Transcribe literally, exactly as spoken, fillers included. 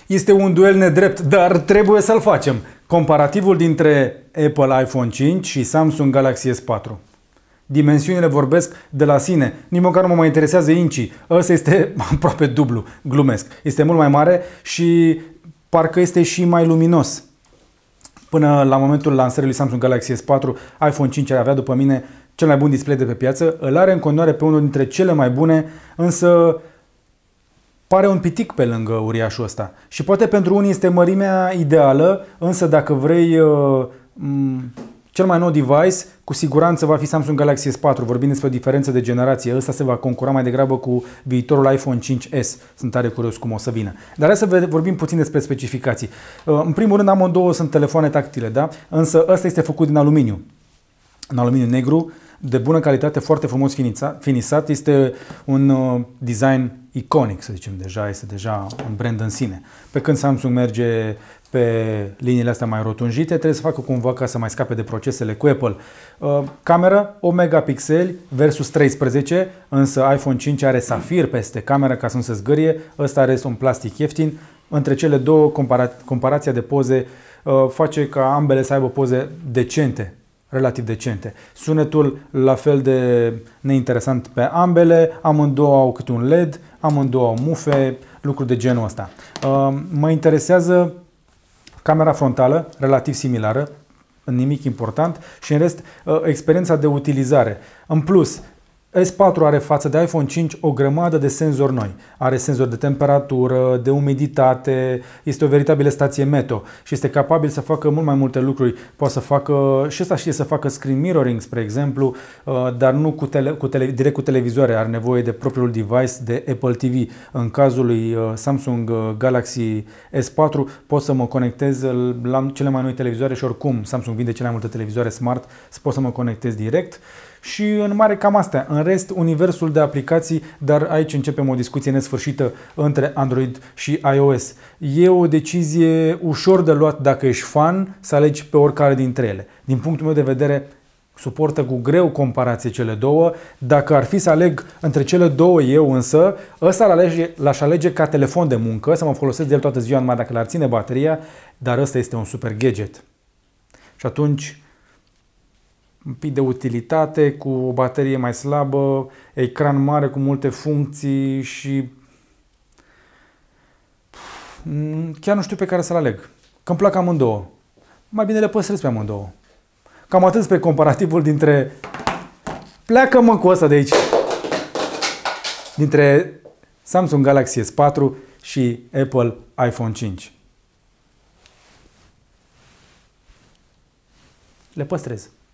Este un duel nedrept, dar trebuie să-l facem. Comparativul dintre Apple iPhone cinci și Samsung Galaxy S patru. Dimensiunile vorbesc de la sine. Nici măcar nu mă mai interesează incii. Ăsta este aproape dublu. Glumesc. Este mult mai mare și parcă este și mai luminos. Până la momentul lansării lui Samsung Galaxy S patru, iPhone cinci avea, după mine, cel mai bun display de pe piață. Îl are în continuare pe unul dintre cele mai bune, însă pare un pitic pe lângă uriașul ăsta. Și poate pentru unii este mărimea ideală, însă dacă vrei uh, cel mai nou device, cu siguranță va fi Samsung Galaxy S patru. Vorbim despre o diferență de generație. Ăsta se va concura mai degrabă cu viitorul iPhone cinci S. Sunt tare curios cum o să vină. Dar hai să vorbim puțin despre specificații. Uh, în primul rând, amândouă sunt telefoane tactile, da? Însă ăsta este făcut din aluminiu. În aluminiu negru, de bună calitate, foarte frumos finisat. Este un uh, design iconic, să zicem deja, este deja un brand în sine. Pe când Samsung merge pe liniile astea mai rotunjite, trebuie să facă cumva ca să mai scape de procesele cu Apple. Uh, cameră, opt megapixeli versus treisprezece, însă iPhone cinci are safir peste cameră ca să nu se zgârie, ăsta are un plastic ieftin. Între cele două, compara comparația de poze uh, face ca ambele să aibă poze decente, relativ decente. Sunetul la fel de neinteresant pe ambele, amândouă au câte un L E D, amândouă au mufe, lucruri de genul ăsta. Uh, mă interesează camera frontală, relativ similară, nimic important, și în rest experiența de utilizare. În plus, S patru are față de iPhone cinci o grămadă de senzori noi. Are senzor de temperatură, de umiditate, este o veritabilă stație meteo și este capabil să facă mult mai multe lucruri. Poate să facă, și ăsta știe să facă screen mirroring, spre exemplu, dar nu cu tele, cu tele, direct cu televizoare. Are nevoie de propriul device de Apple T V. În cazul lui Samsung Galaxy S patru pot să mă conectez la cele mai noi televizoare și oricum Samsung vinde cele mai multe televizoare smart, să pot să mă conectez direct. Și în mare cam astea. În rest, universul de aplicații, dar aici începem o discuție nesfârșită între Android și iOS. E o decizie ușor de luat dacă ești fan, să alegi pe oricare dintre ele. Din punctul meu de vedere, suportă cu greu comparație cele două. Dacă ar fi să aleg între cele două eu însă, ăsta l-aș alege ca telefon de muncă, să mă folosesc de el toată ziua numai dacă l-ar ține bateria, dar ăsta este un super gadget. Și atunci un pic de utilitate, cu o baterie mai slabă, ecran mare cu multe funcții și chiar nu știu pe care să-l aleg. Că îmi plac amândouă. Mai bine le păstrez pe amândouă. Cam atât spre comparativul dintre... Pleacă-mă cu ăsta de aici! Dintre Samsung Galaxy S patru și Apple iPhone cinci. Le păstrez.